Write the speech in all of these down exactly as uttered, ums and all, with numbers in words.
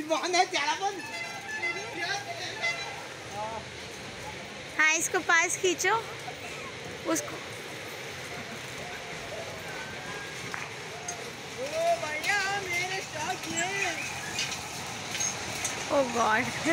हाँ इसको पास खींचो उसको। ओ भैया मेरे साथ ये। Oh god.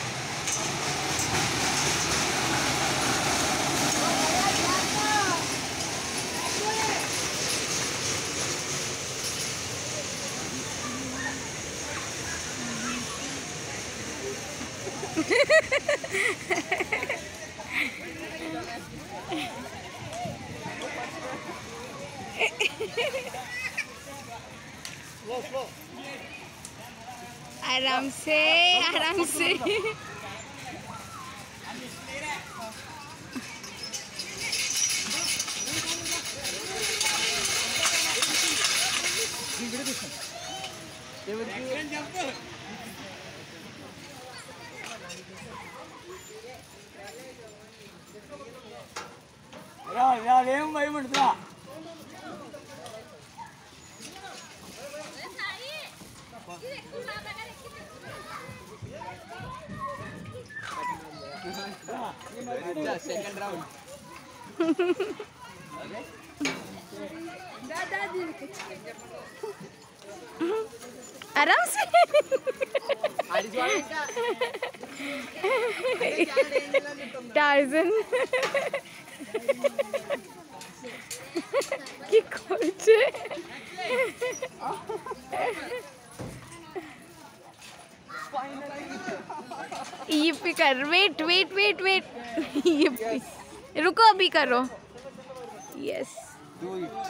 आराम से आराम से। यार यार ఏం భయపడుతున్నా సెకండ్ రౌండ్ आराम से। टार्जन की कुछ ये भी कर। वेट वेट वेट वेट ये रुको अभी करो। यस